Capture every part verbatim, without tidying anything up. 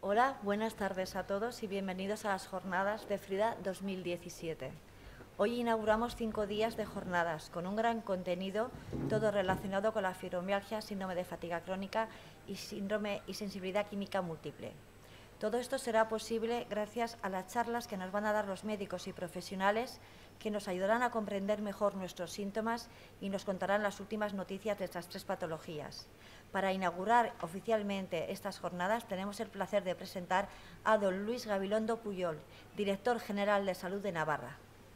Hola, buenas tardes a todos y bienvenidos a las jornadas de Frida dos mil diecisiete. Hoy inauguramos cinco días de jornadas con un gran contenido, todo relacionado con la fibromialgia, síndrome de fatiga crónica y síndrome y sensibilidad química múltiple. Todo esto será posible gracias a las charlas que nos van a dar los médicos y profesionales que nos ayudarán a comprender mejor nuestros síntomas y nos contarán las últimas noticias de estas tres patologías. Para inaugurar oficialmente estas jornadas tenemos el placer de presentar a don Luis Gabilondo Puyol, Director General de Salud de Navarra.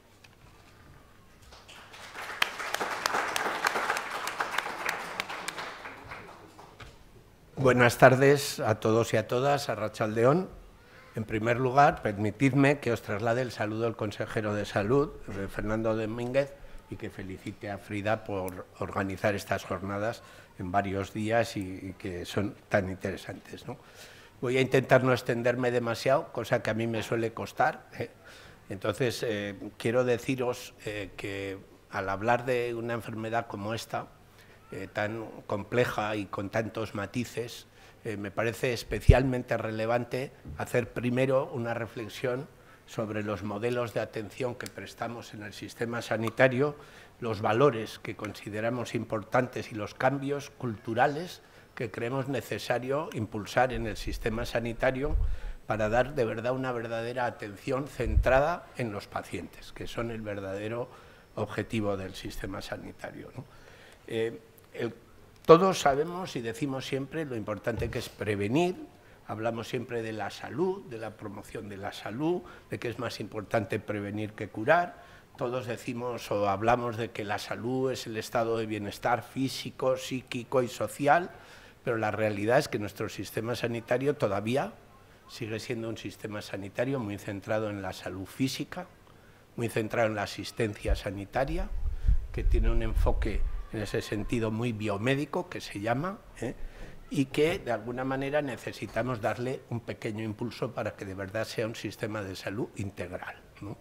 Buenas tardes a todos y a todas, Arratsaldeon. En primer lugar, permitidme que os traslade el saludo al consejero de Salud, Fernando Domínguez, y que felicite a Frida por organizar estas jornadas en varios días y, y que son tan interesantes, ¿no? Voy a intentar no extenderme demasiado, cosa que a mí me suele costar, ¿eh? Entonces, eh, quiero deciros eh, que al hablar de una enfermedad como esta, Eh, tan compleja y con tantos matices, eh, me parece especialmente relevante hacer primero una reflexión sobre los modelos de atención que prestamos en el sistema sanitario, los valores que consideramos importantes y los cambios culturales que creemos necesario impulsar en el sistema sanitario para dar de verdad una verdadera atención centrada en los pacientes, que son el verdadero objetivo del sistema sanitario, ¿no? Eh, El, todos sabemos y decimos siempre lo importante que es prevenir, hablamos siempre de la salud, de la promoción de la salud, de que es más importante prevenir que curar, todos decimos o hablamos de que la salud es el estado de bienestar físico, psíquico y social, pero la realidad es que nuestro sistema sanitario todavía sigue siendo un sistema sanitario muy centrado en la salud física, muy centrado en la asistencia sanitaria, que tiene un enfoque en ese sentido muy biomédico, que se llama, ¿eh? y que de alguna manera necesitamos darle un pequeño impulso para que de verdad sea un sistema de salud integral, ¿no?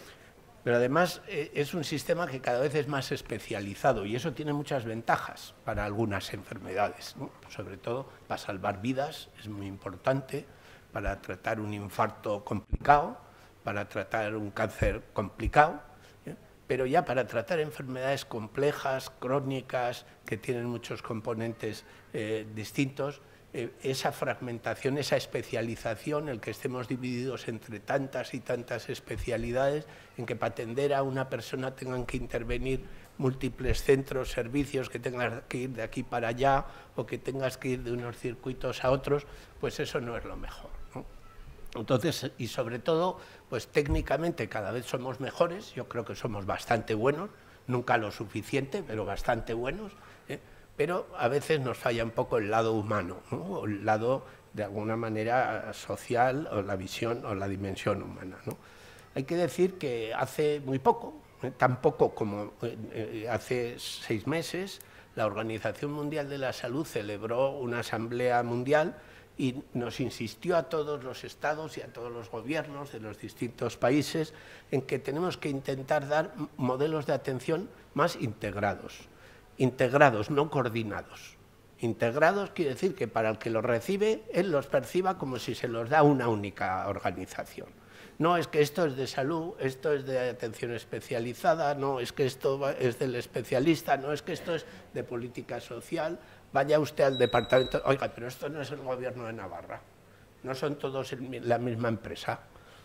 Pero además eh, es un sistema que cada vez es más especializado y eso tiene muchas ventajas para algunas enfermedades, ¿no? Sobre todo para salvar vidas, es muy importante, para tratar un infarto complicado, para tratar un cáncer complicado, pero ya para tratar enfermedades complejas, crónicas, que tienen muchos componentes eh, distintos, eh, esa fragmentación, esa especialización, el que estemos divididos entre tantas y tantas especialidades, en que para atender a una persona tengan que intervenir múltiples centros, servicios, que tengas que ir de aquí para allá o que tengas que ir de unos circuitos a otros, pues eso no es lo mejor, ¿no? Entonces, y sobre todo, pues técnicamente cada vez somos mejores, yo creo que somos bastante buenos, nunca lo suficiente, pero bastante buenos, ¿eh? Pero a veces nos falla un poco el lado humano, ¿no? O el lado, de alguna manera, social, o la visión, o la dimensión humana, ¿no? Hay que decir que hace muy poco, ¿eh? tan poco como eh, hace seis meses, la Organización Mundial de la Salud celebró una asamblea mundial y nos insistió a todos los estados y a todos los gobiernos de los distintos países en que tenemos que intentar dar modelos de atención más integrados, integrados, no coordinados. Integrados quiere decir que para el que los recibe, él los perciba como si se los da una única organización. No es que esto es de salud, esto es de atención especializada, no es que esto es del especialista, no es que esto es de política social. Vaya usted al departamento, oiga, pero esto no es el gobierno de Navarra, no son todos la misma empresa.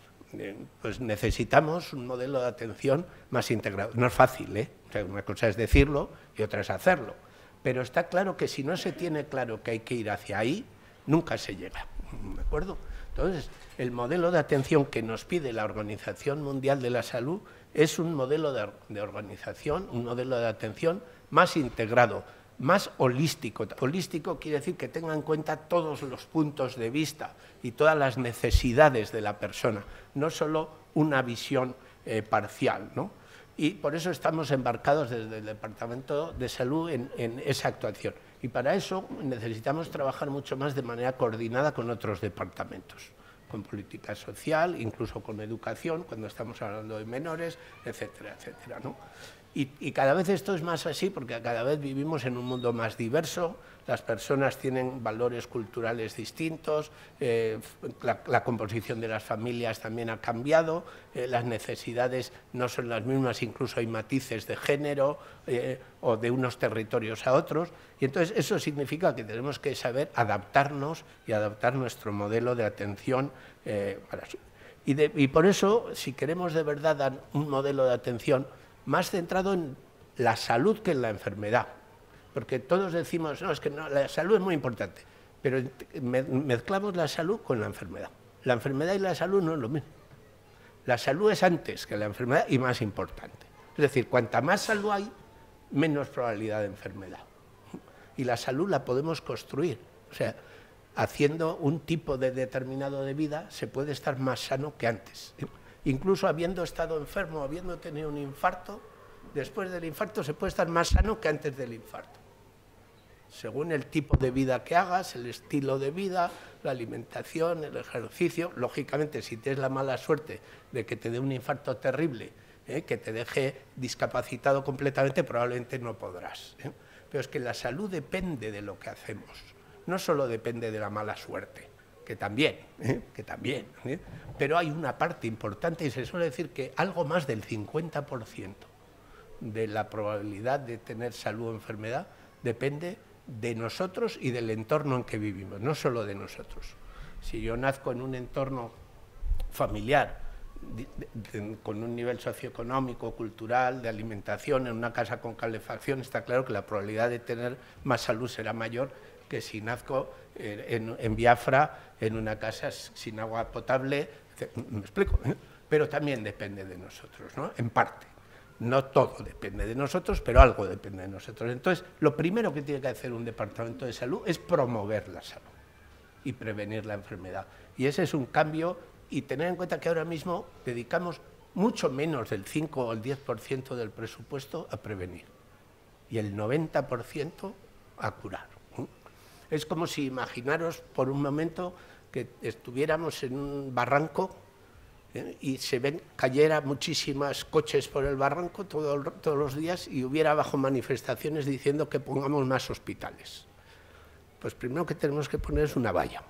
Pues necesitamos un modelo de atención más integrado. No es fácil, ¿eh? O sea, una cosa es decirlo y otra es hacerlo. Pero está claro que si no se tiene claro que hay que ir hacia ahí, nunca se llega, ¿de acuerdo? Entonces, el modelo de atención que nos pide la Organización Mundial de la Salud es un modelo de, de organización, un modelo de atención más integrado, más holístico. Holístico quiere decir que tenga en cuenta todos los puntos de vista y todas las necesidades de la persona, no solo una visión eh, parcial, ¿no? Y por eso estamos embarcados desde el Departamento de Salud en, en esa actuación. Y para eso necesitamos trabajar mucho más de manera coordinada con otros departamentos, con política social, incluso con educación, cuando estamos hablando de menores, etcétera, etcétera, ¿no? Y, y cada vez esto es más así porque cada vez vivimos en un mundo más diverso, las personas tienen valores culturales distintos, eh, la, la composición de las familias también ha cambiado, eh, las necesidades no son las mismas, incluso hay matices de género eh, o de unos territorios a otros, y entonces eso significa que tenemos que saber adaptarnos y adaptar nuestro modelo de atención eh, para sí. Y, de, y por eso, si queremos de verdad dar un modelo de atención más centrado en la salud que en la enfermedad, porque todos decimos, no, es que no, la salud es muy importante, pero mezclamos la salud con la enfermedad. La enfermedad y la salud no es lo mismo. La salud es antes que la enfermedad y más importante. Es decir, cuanta más salud hay, menos probabilidad de enfermedad. Y la salud la podemos construir. O sea, haciendo un tipo de determinado de vida, se puede estar más sano que antes. Incluso habiendo estado enfermo, habiendo tenido un infarto, después del infarto se puede estar más sano que antes del infarto. Según el tipo de vida que hagas, el estilo de vida, la alimentación, el ejercicio. Lógicamente, si tienes la mala suerte de que te dé un infarto terrible, ¿eh? que te deje discapacitado completamente, probablemente no podrás. ¿eh? Pero es que la salud depende de lo que hacemos, no solo depende de la mala suerte, que también, ¿eh? que también, ¿eh? pero hay una parte importante y se suele decir que algo más del cincuenta por ciento de la probabilidad de tener salud o enfermedad depende de nosotros y del entorno en que vivimos, no solo de nosotros. Si yo nazco en un entorno familiar, de, de, con un nivel socioeconómico, cultural, de alimentación, en una casa con calefacción, está claro que la probabilidad de tener más salud será mayor que si nazco en, en, en Biafra, en una casa sin agua potable, me explico, ¿eh? Pero también depende de nosotros, ¿no? En parte. No todo depende de nosotros, pero algo depende de nosotros. Entonces, lo primero que tiene que hacer un departamento de salud es promover la salud y prevenir la enfermedad. Y ese es un cambio, y tener en cuenta que ahora mismo dedicamos mucho menos del cinco o el diez por ciento del presupuesto a prevenir y el noventa por ciento a curar. Es como si imaginaros por un momento que estuviéramos en un barranco ¿eh? y se ven, cayera muchísimos coches por el barranco todo, todos los días y hubiera abajo manifestaciones diciendo que pongamos más hospitales. Pues primero que tenemos que poner es una valla.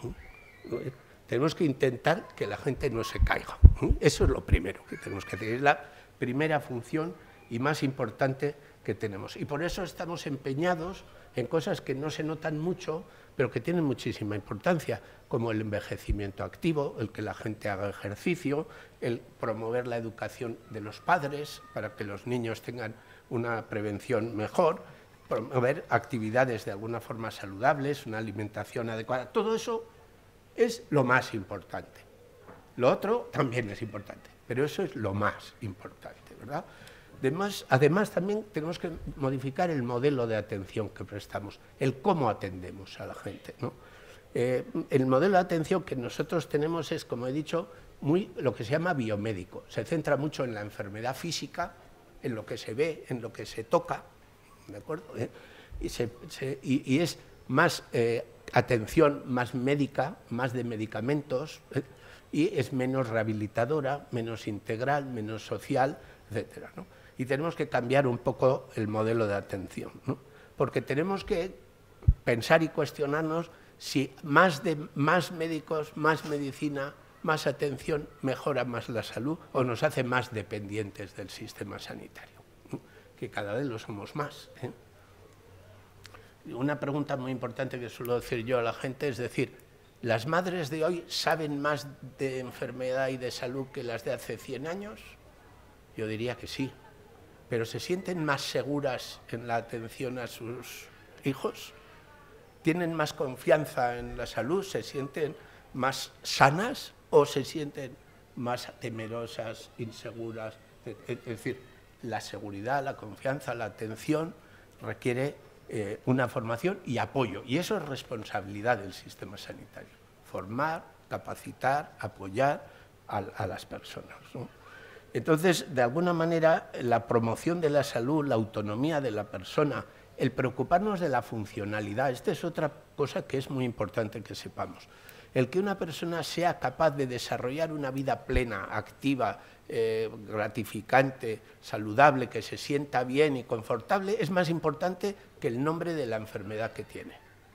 ¿eh? Tenemos que intentar que la gente no se caiga. ¿eh? Eso es lo primero que tenemos que hacer. Es la primera función y más importante que tenemos. Y por eso estamos empeñados en cosas que no se notan mucho, pero que tienen muchísima importancia, como el envejecimiento activo, el que la gente haga ejercicio, el promover la educación de los padres para que los niños tengan una prevención mejor, promover actividades de alguna forma saludables, una alimentación adecuada. Todo eso es lo más importante. Lo otro también es importante, pero eso es lo más importante, ¿verdad? Además, además, también tenemos que modificar el modelo de atención que prestamos, el cómo atendemos a la gente, ¿no? Eh, el modelo de atención que nosotros tenemos es, como he dicho, muy, lo que se llama biomédico. Se centra mucho en la enfermedad física, en lo que se ve, en lo que se toca, ¿de acuerdo? ¿Eh? Y, se, se, y, y es más eh, atención más médica, más de medicamentos, ¿eh? y es menos rehabilitadora, menos integral, menos social, etcétera, ¿no? Y tenemos que cambiar un poco el modelo de atención, ¿no? Porque tenemos que pensar y cuestionarnos si más, de, más médicos, más medicina, más atención mejora más la salud o nos hace más dependientes del sistema sanitario, ¿no? Que cada vez lo somos más, ¿eh? Una pregunta muy importante que suelo decir yo a la gente es decir, ¿las madres de hoy saben más de enfermedad y de salud que las de hace cien años? Yo diría que sí. ¿Pero se sienten más seguras en la atención a sus hijos? ¿Tienen más confianza en la salud? ¿Se sienten más sanas o se sienten más temerosas, inseguras? Es decir, la seguridad, la confianza, la atención requiere eh, una formación y apoyo. Y eso es responsabilidad del sistema sanitario. Formar, capacitar, apoyar a, a las personas, ¿no? Entonces, de alguna manera, la promoción de la salud, la autonomía de la persona, el preocuparnos de la funcionalidad, esta es otra cosa que es muy importante que sepamos. El que una persona sea capaz de desarrollar una vida plena, activa, eh, gratificante, saludable, que se sienta bien y confortable, es más importante que el nombre de la enfermedad que tiene.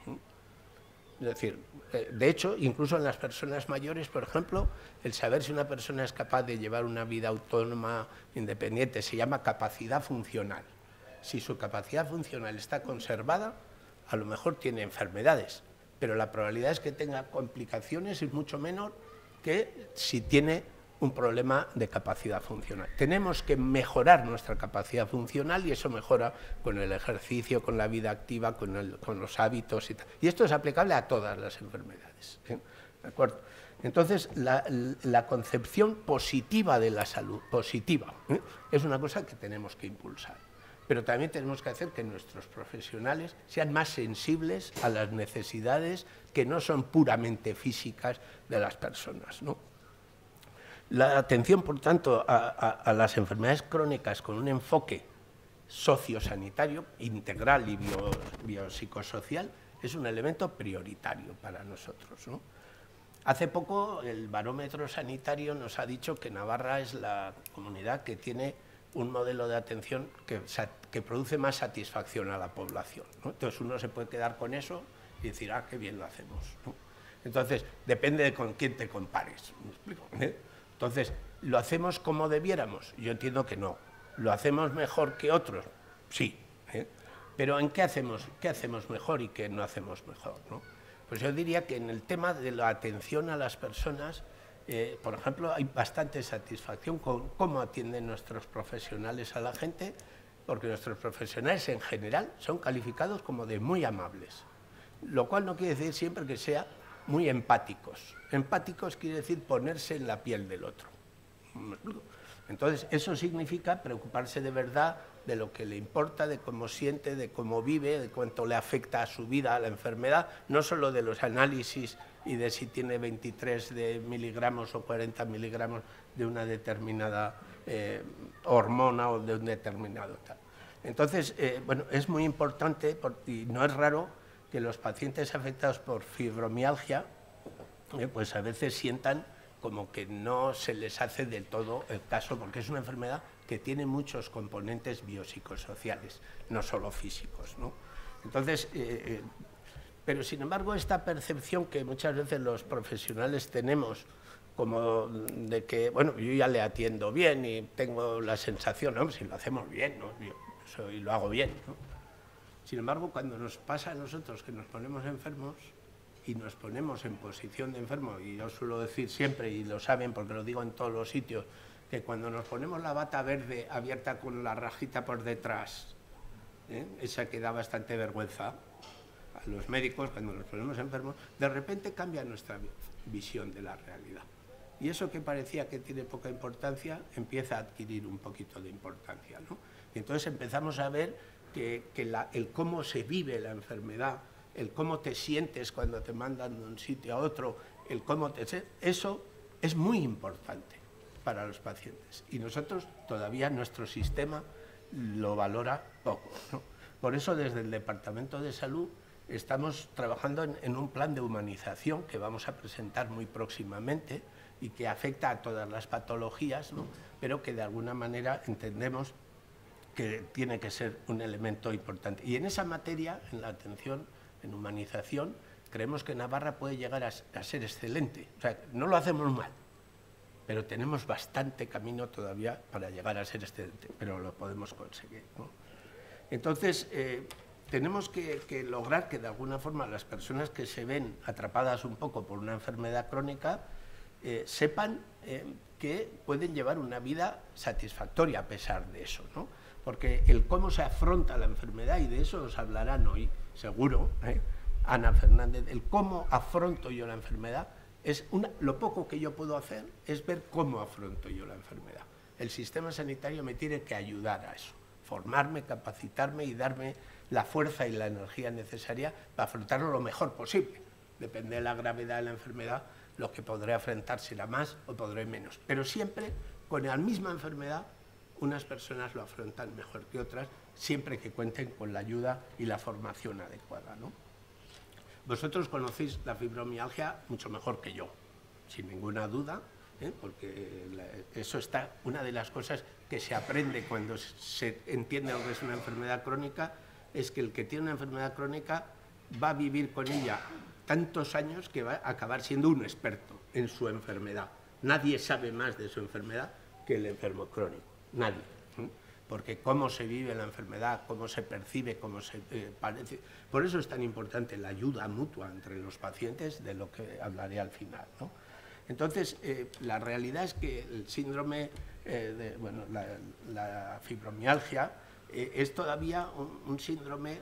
Es decir, de hecho, incluso en las personas mayores, por ejemplo, el saber si una persona es capaz de llevar una vida autónoma, independiente, se llama capacidad funcional. Si su capacidad funcional está conservada, a lo mejor tiene enfermedades, pero la probabilidad es que tenga complicaciones es mucho menor que si tiene un problema de capacidad funcional. Tenemos que mejorar nuestra capacidad funcional y eso mejora con el ejercicio, con la vida activa, con, el, con los hábitos y tal. Y esto es aplicable a todas las enfermedades, ¿eh? ¿De acuerdo? Entonces, la, la concepción positiva de la salud, positiva, ¿eh? es una cosa que tenemos que impulsar. Pero también tenemos que hacer que nuestros profesionales sean más sensibles a las necesidades que no son puramente físicas de las personas, ¿no? La atención, por tanto, a, a, a las enfermedades crónicas con un enfoque sociosanitario, integral y bio, biopsicosocial, es un elemento prioritario para nosotros, ¿no? Hace poco el barómetro sanitario nos ha dicho que Navarra es la comunidad que tiene un modelo de atención que, que produce más satisfacción a la población, ¿no? Entonces uno se puede quedar con eso y decir, ah, qué bien lo hacemos, ¿no? Entonces, depende de con quién te compares, ¿me explico? ¿Eh? Entonces, ¿lo hacemos como debiéramos? Yo entiendo que no. ¿Lo hacemos mejor que otros? Sí. ¿eh? Pero ¿en qué hacemos, qué hacemos mejor y qué no hacemos mejor, ¿no? Pues yo diría que en el tema de la atención a las personas, eh, por ejemplo, hay bastante satisfacción con cómo atienden nuestros profesionales a la gente, porque nuestros profesionales en general son calificados como de muy amables, lo cual no quiere decir siempre que sea muy empáticos. Empáticos quiere decir ponerse en la piel del otro. Entonces, eso significa preocuparse de verdad de lo que le importa, de cómo siente, de cómo vive, de cuánto le afecta a su vida, a la enfermedad, no solo de los análisis y de si tiene veintitrés de miligramos o cuarenta miligramos de una determinada eh, hormona o de un determinado tal. Entonces, eh, bueno, es muy importante, y no es raro, que los pacientes afectados por fibromialgia, eh, pues a veces sientan como que no se les hace del todo el caso, porque es una enfermedad que tiene muchos componentes biopsicosociales, no solo físicos, ¿no? Entonces, eh, eh, pero sin embargo, esta percepción que muchas veces los profesionales tenemos, como de que, bueno, yo ya le atiendo bien y tengo la sensación, no, si lo hacemos bien, ¿no? Yo, eso, y lo hago bien, ¿no? Sin embargo, cuando nos pasa a nosotros que nos ponemos enfermos y nos ponemos en posición de enfermo, y yo suelo decir siempre, y lo saben porque lo digo en todos los sitios, que cuando nos ponemos la bata verde abierta con la rajita por detrás, ¿eh? esa que da bastante vergüenza a los médicos, cuando nos ponemos enfermos, de repente cambia nuestra visión de la realidad. Y eso que parecía que tiene poca importancia, empieza a adquirir un poquito de importancia, ¿no? Y entonces empezamos a ver que, que la, el cómo se vive la enfermedad, el cómo te sientes cuando te mandan de un sitio a otro, el cómo te... Eso es muy importante para los pacientes. Y nosotros todavía nuestro sistema lo valora poco, ¿no? Por eso desde el Departamento de Salud estamos trabajando en, en un plan de humanización que vamos a presentar muy próximamente y que afecta a todas las patologías, ¿no? Pero que de alguna manera entendemos que tiene que ser un elemento importante. Y en esa materia, en la atención, en humanización, creemos que Navarra puede llegar a, a ser excelente. O sea, no lo hacemos mal, pero tenemos bastante camino todavía para llegar a ser excelente, pero lo podemos conseguir, ¿no? Entonces, eh, tenemos que, que lograr que de alguna forma las personas que se ven atrapadas un poco por una enfermedad crónica eh, sepan eh, que pueden llevar una vida satisfactoria a pesar de eso, ¿no? Porque el cómo se afronta la enfermedad, y de eso os hablarán hoy, seguro, ¿eh? Ana Fernández, el cómo afronto yo la enfermedad, es una, lo poco que yo puedo hacer es ver cómo afronto yo la enfermedad. El sistema sanitario me tiene que ayudar a eso, formarme, capacitarme y darme la fuerza y la energía necesaria para afrontarlo lo mejor posible. Depende de la gravedad de la enfermedad, lo que podré afrontar será más o podré menos. Pero siempre, con la misma enfermedad, unas personas lo afrontan mejor que otras, siempre que cuenten con la ayuda y la formación adecuada, ¿no? vosotros conocéis la fibromialgia mucho mejor que yo, sin ninguna duda, ¿eh? Porque la, eso está, una de las cosas que se aprende cuando se entiende lo que es una enfermedad crónica, es que el que tiene una enfermedad crónica va a vivir con ella tantos años que va a acabar siendo un experto en su enfermedad. Nadie sabe más de su enfermedad que el enfermo crónico, nadie. ¿eh? Porque cómo se vive la enfermedad, cómo se percibe, cómo se eh, parece. Por eso es tan importante la ayuda mutua entre los pacientes, de lo que hablaré al final, ¿no? Entonces, eh, la realidad es que el síndrome, eh, de, bueno, la, la fibromialgia, eh, es todavía un, un síndrome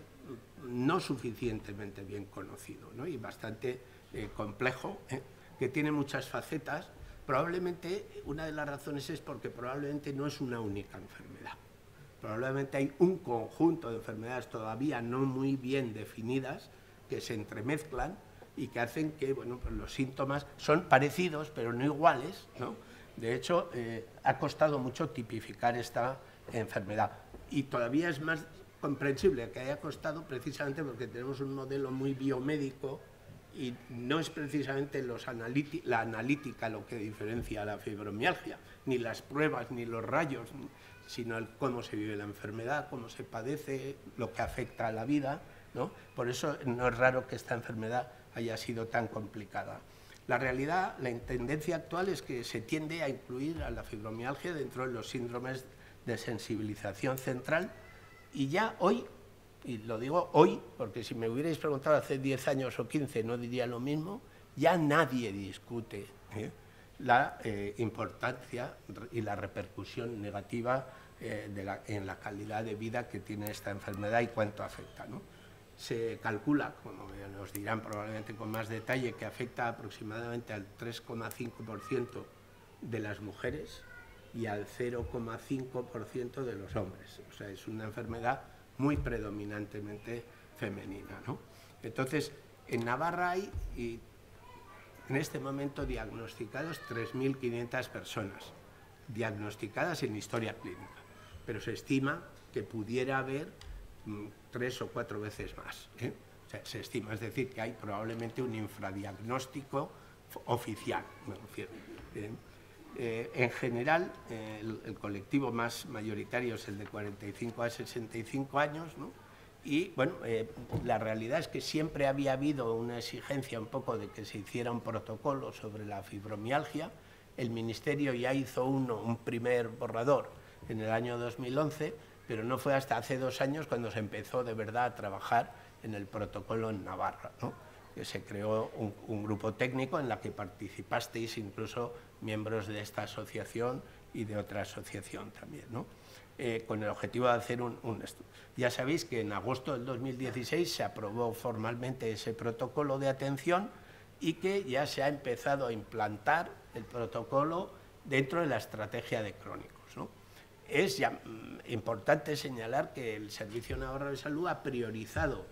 no suficientemente bien conocido, ¿no? Y bastante eh, complejo, ¿eh? que tiene muchas facetas. Probablemente una de las razones es porque probablemente no es una única enfermedad. Probablemente hay un conjunto de enfermedades todavía no muy bien definidas que se entremezclan y que hacen que, bueno, pues los síntomas son parecidos pero no iguales, ¿no? De hecho, eh, ha costado mucho tipificar esta enfermedad y todavía es más comprensible que haya costado precisamente porque tenemos un modelo muy biomédico y no es precisamente los la analítica lo que diferencia la fibromialgia, ni las pruebas, ni los rayos, sino el cómo se vive la enfermedad, cómo se padece, lo que afecta a la vida, ¿no? Por eso no es raro que esta enfermedad haya sido tan complicada. La realidad, la tendencia actual es que se tiende a incluir a la fibromialgia dentro de los síndromes de sensibilización central y ya hoy, y lo digo hoy, porque si me hubierais preguntado hace diez años o quince no diría lo mismo, ya nadie discute ¿eh? la eh, importancia y la repercusión negativa eh, de la, en la calidad de vida que tiene esta enfermedad y cuánto afecta, ¿no? Se calcula, como nos dirán probablemente con más detalle, que afecta aproximadamente al tres coma cinco por ciento de las mujeres y al cero coma cinco por ciento de los hombres. O sea, es una enfermedad muy predominantemente femenina, ¿no? Entonces, en Navarra hay, y en este momento, diagnosticados tres mil quinientas personas, diagnosticadas en historia clínica, pero se estima que pudiera haber mm, tres o cuatro veces más, ¿eh? O sea, se estima, es decir, que hay probablemente un infradiagnóstico oficial, me refiero. ¿eh? Eh, en general, eh, el, el colectivo más mayoritario es el de cuarenta y cinco a sesenta y cinco años, ¿no? Y, bueno, eh, la realidad es que siempre había habido una exigencia un poco de que se hiciera un protocolo sobre la fibromialgia. El Ministerio ya hizo uno, un primer borrador en el año dos mil once, pero no fue hasta hace dos años cuando se empezó de verdad a trabajar en el protocolo en Navarra, ¿no? Que se creó un, un grupo técnico en la que participasteis incluso miembros de esta asociación y de otra asociación también, ¿no? Eh, con el objetivo de hacer un, un estudio. Ya sabéis que en agosto del dos mil dieciséis se aprobó formalmente ese protocolo de atención y que ya se ha empezado a implantar el protocolo dentro de la estrategia de crónicos, ¿no? Es ya, mm, importante señalar que el Servicio Navarro de Salud ha priorizado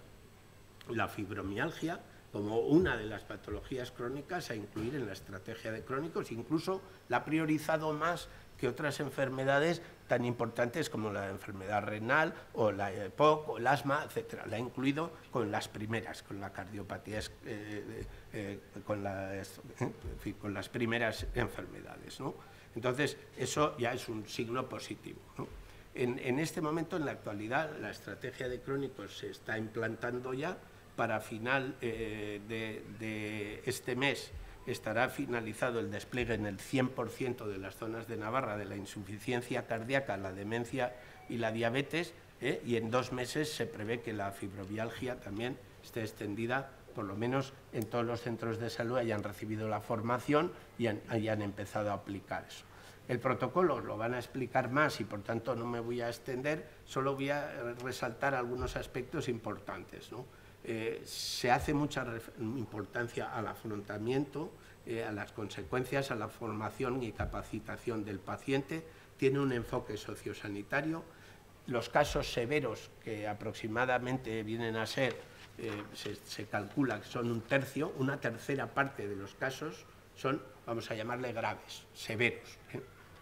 la fibromialgia como una de las patologías crónicas a incluir en la estrategia de crónicos, incluso la ha priorizado más que otras enfermedades tan importantes como la enfermedad renal o la E P O C o el asma, etcétera. La ha incluido con las primeras, con la cardiopatía, eh, eh, con, la, eh, en fin, con las primeras enfermedades, ¿no? Entonces, eso ya es un signo positivo, ¿no? En, en este momento, en la actualidad, la estrategia de crónicos se está implantando ya. Para final eh, de, de este mes estará finalizado el despliegue en el cien por ciento de las zonas de Navarra de la insuficiencia cardíaca, la demencia y la diabetes, ¿eh? Y en dos meses se prevé que la fibromialgia también esté extendida, por lo menos en todos los centros de salud hayan recibido la formación y han, hayan empezado a aplicar eso. El protocolo lo van a explicar más y por tanto no me voy a extender, solo voy a resaltar algunos aspectos importantes, ¿no? Eh, se hace mucha importancia al afrontamiento, eh, a las consecuencias, a la formación y capacitación del paciente. Tiene un enfoque sociosanitario. Los casos severos, que aproximadamente vienen a ser, eh, se, se calcula que son un tercio, una tercera parte de los casos son, vamos a llamarle graves, severos, ¿eh?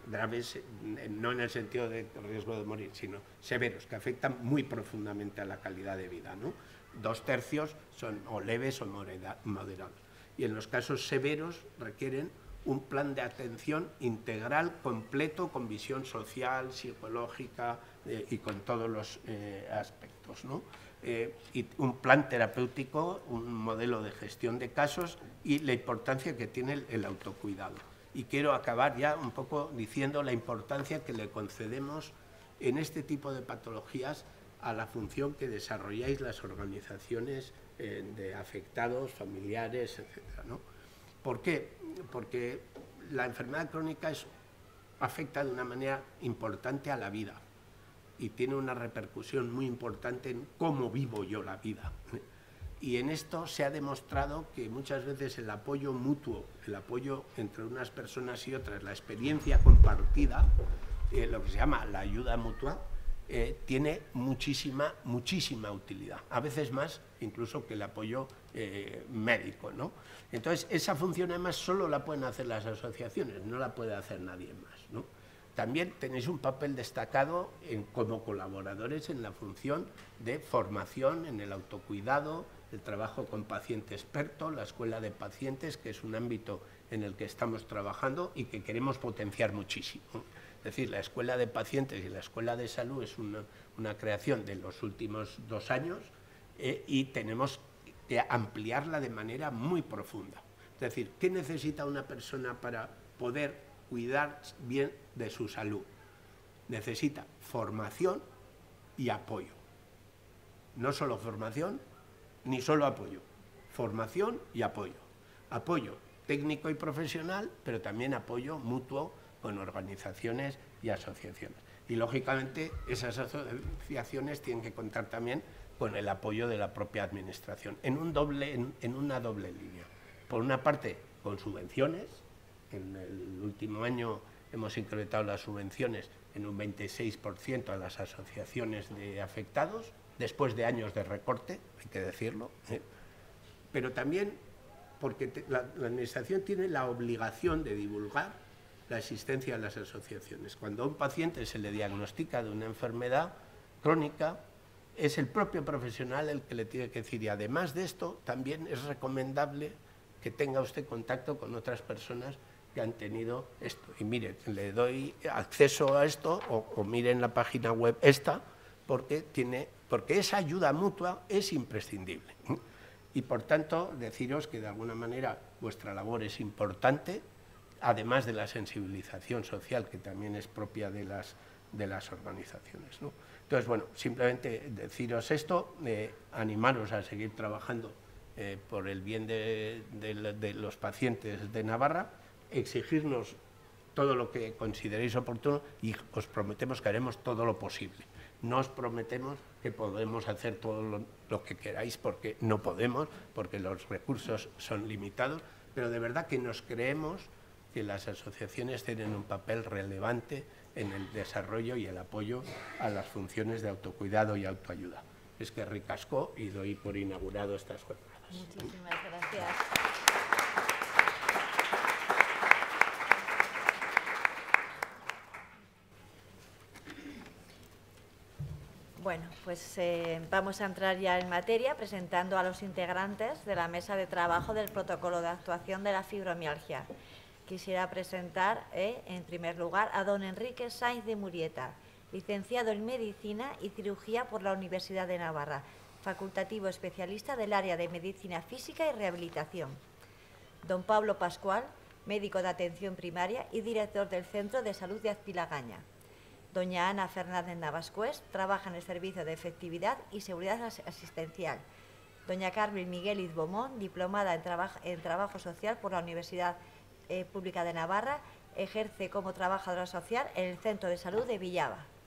graves, no en el sentido de riesgo de morir, sino severos, que afectan muy profundamente a la calidad de vida, ¿no? Dos tercios son o leves o moderados. Y en los casos severos requieren un plan de atención integral, completo, con visión social, psicológica eh, y con todos los eh, aspectos, ¿no? Eh, y un plan terapéutico, un modelo de gestión de casos y la importancia que tiene el, el autocuidado. Y quiero acabar ya un poco diciendo la importancia que le concedemos en este tipo de patologías a la función que desarrolláis las organizaciones eh, de afectados, familiares, etcétera, ¿no? ¿Por qué? Porque la enfermedad crónica es, afecta de una manera importante a la vida y tiene una repercusión muy importante en cómo vivo yo la vida. Y en esto se ha demostrado que muchas veces el apoyo mutuo, el apoyo entre unas personas y otras, la experiencia compartida, eh, lo que se llama la ayuda mutua, eh, tiene muchísima, muchísima utilidad, a veces más incluso que el apoyo eh, médico, ¿no? Entonces, esa función además solo la pueden hacer las asociaciones, no la puede hacer nadie más, ¿no? También tenéis un papel destacado en, como colaboradores en la función de formación, en el autocuidado, el trabajo con paciente experto, la escuela de pacientes, que es un ámbito en el que estamos trabajando y que queremos potenciar muchísimo. Es decir, la escuela de pacientes y la escuela de salud es una, una creación de los últimos dos años eh, y tenemos que ampliarla de manera muy profunda. Es decir, ¿qué necesita una persona para poder cuidar bien de su salud? Necesita formación y apoyo. No solo formación, ni solo apoyo. Formación y apoyo. Apoyo técnico y profesional, pero también apoyo mutuo con organizaciones y asociaciones. Y, lógicamente, esas asociaciones tienen que contar también con el apoyo de la propia administración, en, un doble, en, en una doble línea. Por una parte, con subvenciones. En el último año hemos incrementado las subvenciones en un veintiséis por ciento a las asociaciones de afectados, después de años de recorte, hay que decirlo, ¿eh? Pero también porque te, la, la Administración tiene la obligación de divulgar la existencia de las asociaciones. Cuando a un paciente se le diagnostica de una enfermedad crónica, es el propio profesional el que le tiene que decir, y además de esto, también es recomendable que tenga usted contacto con otras personas que han tenido esto. Y mire, le doy acceso a esto, o, o miren la página web esta, porque, tiene, porque esa ayuda mutua es imprescindible. Y, por tanto, deciros que, de alguna manera, vuestra labor es importante, además de la sensibilización social, que también es propia de las, de las organizaciones, ¿no? Entonces, bueno, simplemente deciros esto, eh, animaros a seguir trabajando eh, por el bien de, de, de los pacientes de Navarra, exigirnos todo lo que consideréis oportuno y os prometemos que haremos todo lo posible. No os prometemos que podemos hacer todo lo, lo que queráis, porque no podemos, porque los recursos son limitados, pero de verdad que nos creemos que las asociaciones tienen un papel relevante en el desarrollo y el apoyo a las funciones de autocuidado y autoayuda. Es que ricasco y doy por inaugurado estas jornadas. Muchísimas gracias. Bueno, pues eh, vamos a entrar ya en materia presentando a los integrantes de la mesa de trabajo del protocolo de actuación de la fibromialgia. Quisiera presentar, eh, en primer lugar, a don Enrique Sainz de Murieta, licenciado en Medicina y Cirugía por la Universidad de Navarra, facultativo especialista del área de Medicina Física y Rehabilitación. Don Pablo Pascual, médico de atención primaria y director del Centro de Salud de Azpilagaña. Doña Ana Fernández Navascués trabaja en el Servicio de Efectividad y Seguridad Asistencial. Doña Carmen Migueliz Beaumont, diplomada en, traba en Trabajo Social por la Universidad eh, Pública de Navarra, ejerce como trabajadora social en el Centro de Salud de Villava.